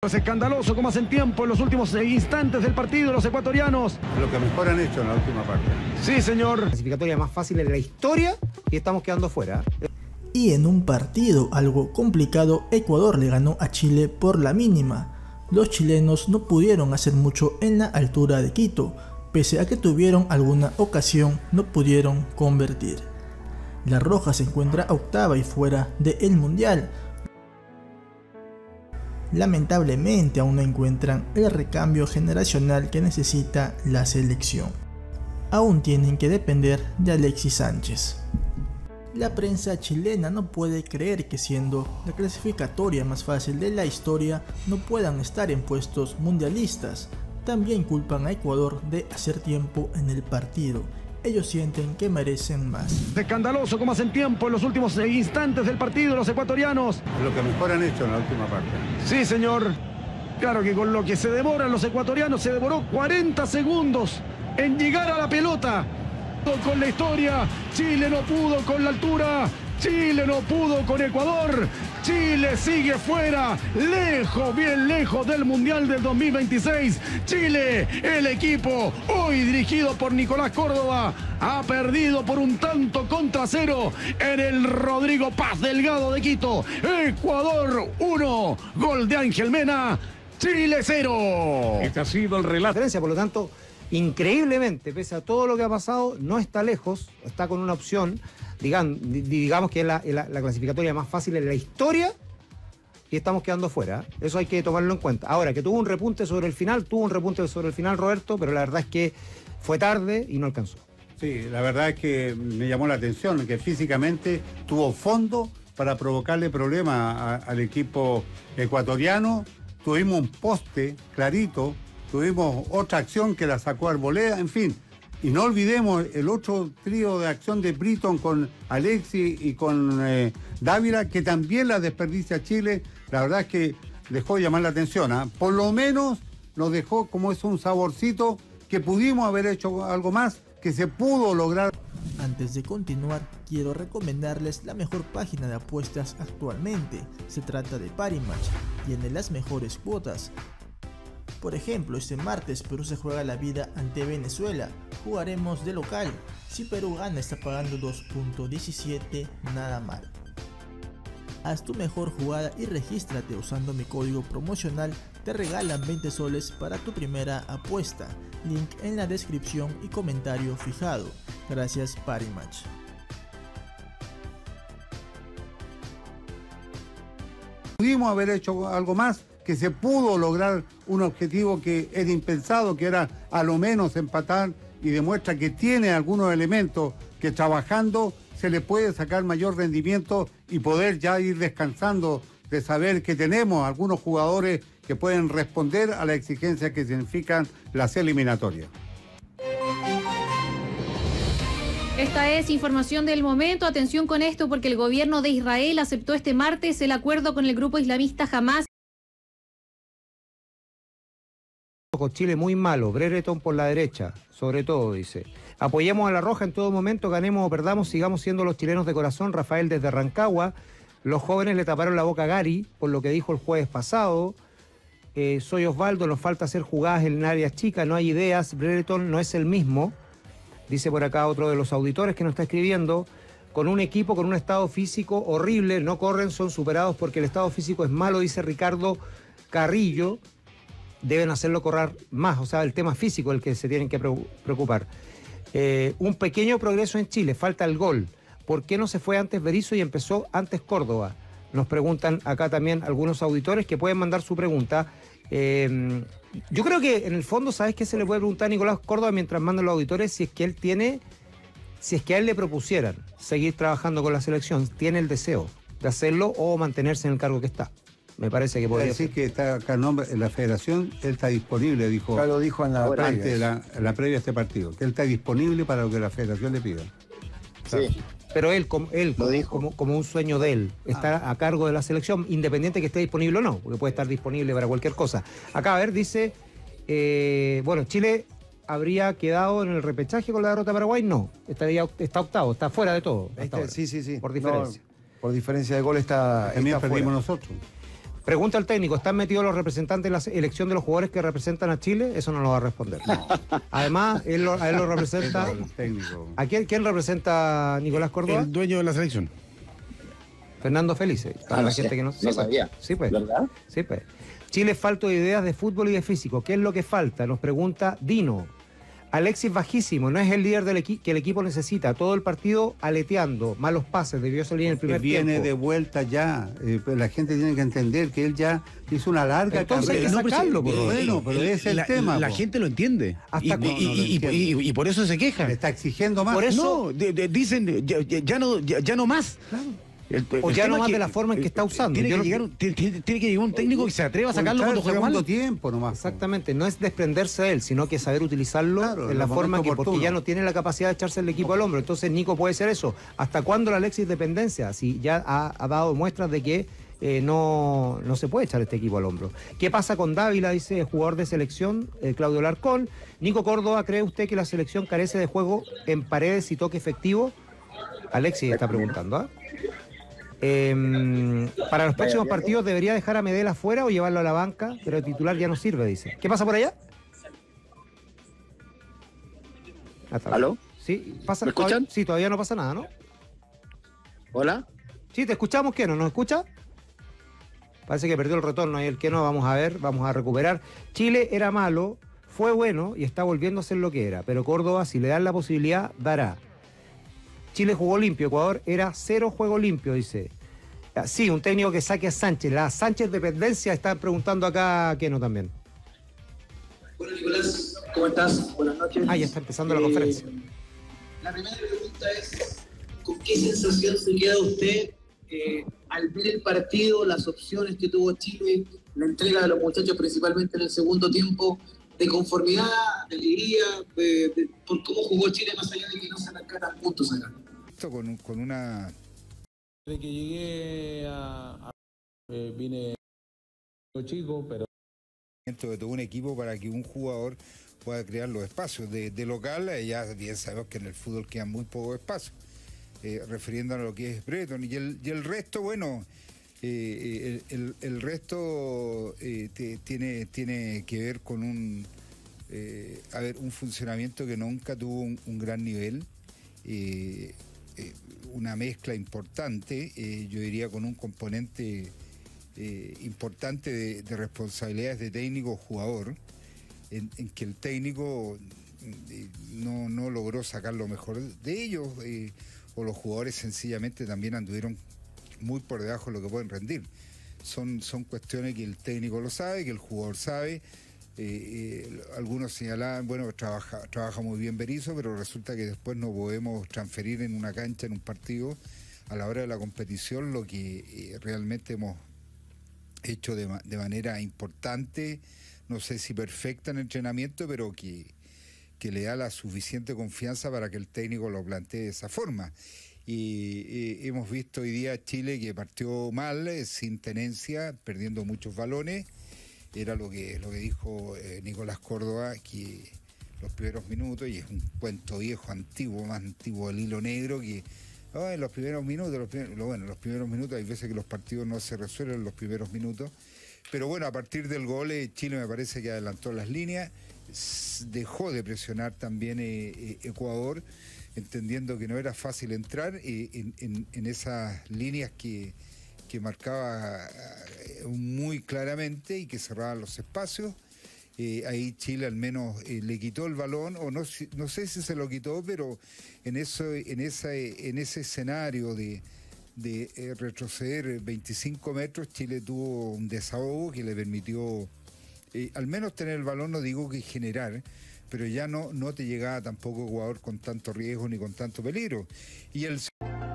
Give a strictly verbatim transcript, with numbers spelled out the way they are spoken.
Es escandaloso cómo hacen tiempo en los últimos instantes del partido los ecuatorianos. Lo que mejor han hecho en la última parte. Sí, señor. Clasificatoria más fácil en la historia y estamos quedando fuera. Y en un partido algo complicado, Ecuador le ganó a Chile por la mínima. Los chilenos no pudieron hacer mucho en la altura de Quito, pese a que tuvieron alguna ocasión, no pudieron convertir. La Roja se encuentra octava y fuera del Mundial. Lamentablemente aún no encuentran el recambio generacional que necesita la selección. Aún tienen que depender de Alexis Sánchez. La prensa chilena no puede creer que siendo la clasificatoria más fácil de la historia no puedan estar en puestos mundialistas. También culpan a Ecuador de hacer tiempo en el partido. Ellos sienten que merecen más. Es escandaloso cómo hacen tiempo en los últimos instantes del partido los ecuatorianos. Lo que mejor han hecho en la última parte. Sí, señor. Claro que con lo que se demoran los ecuatorianos, se demoró cuarenta segundos en llegar a la pelota. Con la historia, Chile no pudo con la altura, Chile no pudo con Ecuador, Chile sigue fuera, lejos, bien lejos del Mundial del dos mil veintiséis. Chile, el equipo, hoy dirigido por Nicolás Córdoba, ha perdido por un tanto contra cero en el Rodrigo Paz Delgado de Quito. Ecuador uno, gol de Ángel Mena, Chile cero. Este ha sido el relato. Por lo tanto, increíblemente, pese a todo lo que ha pasado, no está lejos, está con una opción, digamos, digamos que es la, la, la clasificatoria más fácil en la historia y estamos quedando fuera. Eso hay que tomarlo en cuenta. Ahora, que tuvo un repunte sobre el final, tuvo un repunte sobre el final, Roberto, pero la verdad es que fue tarde y no alcanzó. Sí, la verdad es que me llamó la atención que físicamente tuvo fondo para provocarle problemas a, al equipo ecuatoriano. Tuvimos un poste clarito. Tuvimos otra acción que la sacó Arboleda, en fin. Y no olvidemos el otro trío de acción de Britton con Alexis y con eh, Dávila, que también la desperdicia Chile. La verdad es que dejó de llamar la atención. ¿eh? Por lo menos nos dejó como es un saborcito que pudimos haber hecho algo más, que se pudo lograr. Antes de continuar, quiero recomendarles la mejor página de apuestas actualmente. Se trata de Parimatch. Tiene las mejores cuotas. Por ejemplo, este martes Perú se juega la vida ante Venezuela. Jugaremos de local. Si Perú gana está pagando dos punto diecisiete, nada mal. Haz tu mejor jugada y regístrate usando mi código promocional. Te regalan veinte soles para tu primera apuesta. Link en la descripción y comentario fijado. Gracias Parimatch. Pudimos haber hecho algo más, que se pudo lograr un objetivo que era impensado, que era a lo menos empatar, y demuestra que tiene algunos elementos que trabajando se le puede sacar mayor rendimiento y poder ya ir descansando de saber que tenemos algunos jugadores que pueden responder a la exigencia que significan las eliminatorias. Esta es información del momento. Atención con esto porque el gobierno de Israel aceptó este martes el acuerdo con el grupo islamista Hamás. Con Chile muy malo, Brereton por la derecha, sobre todo, dice. Apoyemos a la Roja en todo momento, ganemos o perdamos, sigamos siendo los chilenos de corazón. Rafael desde Rancagua. Los jóvenes le taparon la boca a Gary por lo que dijo el jueves pasado. Eh, soy Osvaldo, nos falta hacer jugadas en áreas chicas, no hay ideas. Brereton no es el mismo, dice por acá otro de los auditores que nos está escribiendo. Con un equipo, con un estado físico horrible, no corren, son superados porque el estado físico es malo, dice Ricardo Carrillo. Deben hacerlo correr más, o sea, el tema físico es el que se tienen que preocupar. Eh, un pequeño progreso en Chile, falta el gol. ¿Por qué no se fue antes Berizzo y empezó antes Córdoba? Nos preguntan acá también algunos auditores que pueden mandar su pregunta. Eh, yo creo que en el fondo, ¿sabes qué se le puede preguntar a Nicolás Córdoba mientras mandan los auditores? Si es que él tiene, si es que a él le propusieran seguir trabajando con la selección, tiene el deseo de hacerlo o mantenerse en el cargo que está. Me parece que podría decir que está acá el nombre, en la federación, él está disponible, dijo. Ya lo dijo en la previa. previa. De la, en la previa de este partido, que él está disponible para lo que la federación le pida. Sí. Pero él, como, él Lo como, dijo. como, como un sueño de él, está ah. a cargo de la selección, independiente que esté disponible o no, porque puede estar disponible para cualquier cosa. Acá, a ver, dice, eh, bueno, Chile habría quedado en el repechaje con la derrota de Paraguay, no, estaría, está octavo, está fuera de todo. Este, sí, sí, sí. Por diferencia. No, por diferencia de gol está, También está perdimos fuera. nosotros. Pregunta al técnico, ¿están metidos los representantes en la elección de los jugadores que representan a Chile? Eso no lo va a responder. No. Además, él lo, a él lo representa... ¿A quién, quién representa Nicolás Córdoba? El dueño de la selección. Fernando Felice. Para ah, la no gente sé, que no, no sí, pues. sabía. Sí, pues. ¿Verdad? Sí, pues. Chile es falto de ideas de fútbol y de físico. ¿Qué es lo que falta? Nos pregunta Dino. Alexis bajísimo, no es el líder del equi que el equipo necesita. Todo el partido aleteando, malos pases, debió salir en el primer viene tiempo. de vuelta ya. Eh, la gente tiene que entender que él ya hizo una larga Entonces hay que carrera. sacarlo, No, pues, bueno, pero ese es el la, tema. La po. gente lo entiende. Hasta y, cu- y, no, no lo y- y- entiende. y- y por eso se queja. Le está exigiendo más. Por eso- No, de- de- dicen ya, ya- ya no, ya, ya no más. Claro. El- O el ya tema no es más que, de la forma en que está eh, usando. Tiene Yo que, no- llegar, un- tiene, tiene- tiene que llegar un técnico que se atreva a sacarlo Entrar cuando el juega segundo mal. tiempo nomás. Exactamente, no es desprenderse de él, sino que saber utilizarlo Claro, en en la el forma momento que, porque oportuno. ya no tiene la capacidad de echarse el equipo al hombro. Entonces Nico puede ser eso. ¿Hasta cuándo la Alexis dependencia? Si ya ha, ha dado muestras de que eh, no, no se puede echar este equipo al hombro. ¿Qué pasa con Dávila? Dice jugador de selección, eh, Claudio Larcón. Nico Córdoba, ¿cree usted que la selección carece de juego en paredes y toque efectivo? Alexis está preguntando, ¿ah? Eh, para los próximos partidos debería dejar a Medel afuera o llevarlo a la banca, pero el titular ya no sirve, dice. ¿Qué pasa por allá? Ah, está bien. ¿Aló? Sí, pasa, ¿Me escuchan? todavía- sí, todavía no pasa nada, ¿no? ¿Hola? Sí, te escuchamos, ¿qué? ¿No nos escucha? Parece que perdió el retorno y el que no, vamos a ver, vamos a recuperar. Chile era malo, fue bueno y está volviendo a ser lo que era, pero Córdoba, si le dan la posibilidad, dará. Chile jugó limpio, Ecuador era cero juego limpio, dice. Ah, sí, un técnico que saque a Sánchez. La Sánchez dependencia, están preguntando acá a Keno también. Bueno, Nicolás, ¿cómo estás? Buenas noches. Ah, ya está empezando la Eh, conferencia. La primera pregunta es, ¿con qué sensación se queda usted eh, al ver el partido, las opciones que tuvo Chile, la entrega de los muchachos principalmente en el segundo tiempo, de conformidad, de alegría, de, de- por cómo jugó Chile más allá de que no se arrancaran puntos acá? Esto con, un- con una... Desde que llegué a, a eh, vine chico, pero de todo un equipo para que un jugador pueda crear los espacios. De, de local, eh, ya bien sabemos que en el fútbol quedan muy pocos espacios, eh, refiriéndonos a lo que es Breton. Y el, y el resto, bueno, eh, el, el- el resto eh, te- tiene, tiene que ver con un, eh, a ver, un funcionamiento que nunca tuvo un, un gran nivel. eh, eh, una mezcla importante, eh, yo diría con un componente eh, importante de, de responsabilidades de técnico-jugador, en, en que el técnico eh, no, no logró sacar lo mejor de ellos, eh, o los jugadores sencillamente también anduvieron muy por debajo de lo que pueden rendir. Son, son cuestiones que el técnico lo sabe, que el jugador sabe. Eh, eh, algunos señalaban, bueno, trabaja, trabaja muy bien Berizzo, pero resulta que después no podemos transferir en una cancha, en un partido, a la hora de la competición, lo que eh, realmente hemos hecho de, ma- de manera importante, no sé si perfecta en entrenamiento, pero que, que le da la suficiente confianza para que el técnico lo plantee de esa forma. Y eh, hemos visto hoy día a Chile que partió mal, eh, sin tenencia, perdiendo muchos balones. Era lo que, lo que dijo eh, Nicolás Córdoba, que los primeros minutos, y es un cuento viejo, antiguo, más antiguo del hilo negro, que oh, en los primeros minutos, los primeros, lo bueno, los primeros minutos, hay veces que los partidos no se resuelven en los primeros minutos, pero bueno, a partir del gol, eh, Chile me parece que adelantó las líneas, s- dejó de presionar también eh, eh, Ecuador, entendiendo que no era fácil entrar eh, en, en- en esas líneas que, que marcaba eh, muy claramente y que cerraban los espacios. Eh, ahí Chile al menos eh, le quitó el balón, o no, si- no sé si se lo quitó, pero en, eso, en, esa, en ese escenario de, de eh, retroceder veinticinco metros, Chile tuvo un desahogo que le permitió eh, al menos tener el balón, no digo que generar, pero ya no, no te llegaba tampoco Ecuador con tanto riesgo ni con tanto peligro. Y el